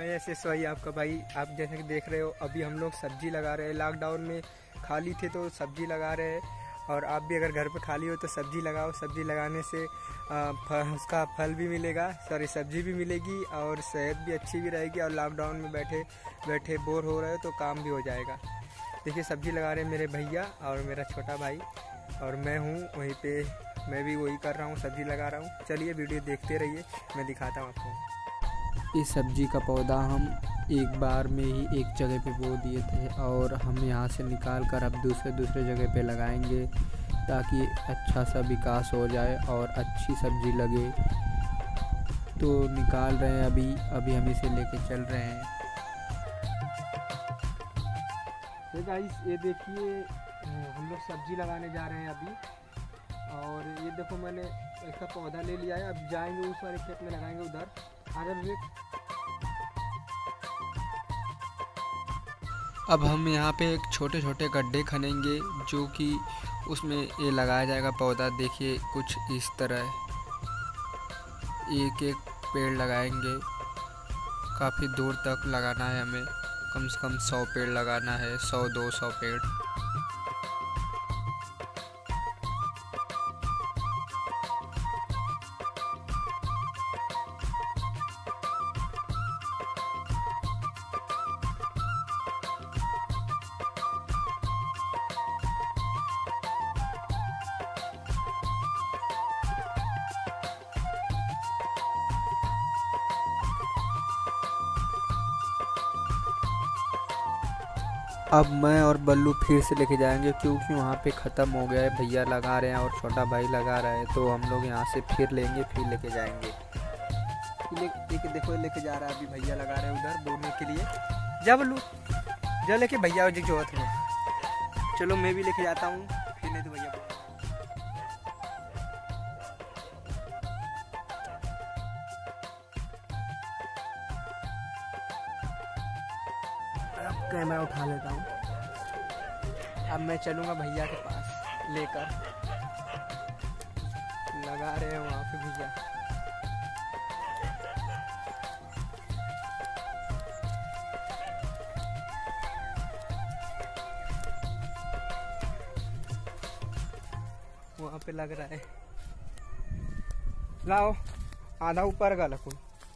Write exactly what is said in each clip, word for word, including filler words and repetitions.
मैं ऐसे सोई आपका भाई। आप जैसे कि देख रहे हो अभी हम लोग सब्जी लगा रहे हैं। लॉकडाउन में खाली थे तो सब्जी लगा रहे हैं, और आप भी अगर घर पे खाली हो तो सब्जी लगाओ। सब्जी लगाने से आ, फ, उसका फल भी मिलेगा, सॉरी सब्जी भी मिलेगी और सेहत भी अच्छी भी रहेगी। और लॉकडाउन में बैठे बैठे बोर हो रहे हो तो काम भी हो जाएगा। देखिए सब्जी लगा रहे हैं मेरे भैया और मेरा छोटा भाई, और मैं हूँ वहीं पे, मैं भी वही कर रहा हूँ, सब्जी लगा रहा हूँ। चलिए वीडियो देखते रहिए, मैं दिखाता हूँ आपको। इस सब्जी का पौधा हम एक बार में ही एक जगह पे बो दिए थे, और हम यहाँ से निकाल कर अब दूसरे दूसरे जगह पे लगाएंगे ताकि अच्छा सा विकास हो जाए और अच्छी सब्जी लगे। तो निकाल रहे हैं अभी अभी हम इसे लेके चल रहे हैं। तो गाइस ये देखिए हम लोग सब्जी लगाने जा रहे हैं अभी, और ये देखो मैंने इसका पौधा ले लिया है। अब जाएंगे उस वाले खेत में लगाएंगे, उधर आधर वेट। अब हम यहाँ पे एक छोटे छोटे गड्ढे खनेंगे जो कि उसमें ये लगाया जाएगा पौधा। देखिए कुछ इस तरह एक एक पेड़ लगाएंगे। काफ़ी दूर तक लगाना है हमें, कम से कम सौ पेड़ लगाना है, सौ दो सौ पेड़। अब मैं और बल्लू फिर से लेके जाएंगे क्योंकि वहाँ पे ख़त्म हो गया है। भैया लगा रहे हैं और छोटा भाई लगा रहा है, तो हम लोग यहाँ से फिर लेंगे, फिर लेके जाएंगे। ले, लेके देखो लेके जा रहा है अभी, भैया लगा रहे हैं उधर बोने के लिए। जा बल्लू जा लेके भैया जो है। चलो मैं भी लेके जाता हूँ, फिर नहीं तो भैया कैमरा उठा लेता हूँ। अब मैं चलूँगा भैया के पास लेकर, लगा रहे हैं वहाँ पे भैया। वहाँ पे लग रहा है, लाओ आधा ऊपर का लकुन।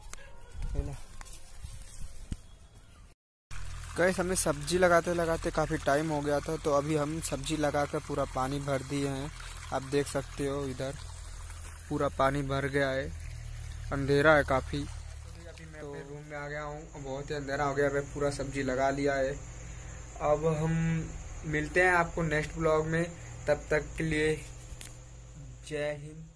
गैस हमें सब्जी लगाते लगाते काफ़ी टाइम हो गया था, तो अभी हम सब्जी लगा कर पूरा पानी भर दिए हैं। आप देख सकते हो इधर पूरा पानी भर गया है, अंधेरा है काफ़ी। अभी मैं अपने रूम में आ गया हूँ, बहुत ही अंधेरा हो गया। मैं पूरा सब्जी लगा लिया है। अब हम मिलते हैं आपको नेक्स्ट ब्लॉग में, तब तक के लिए जय हिंद।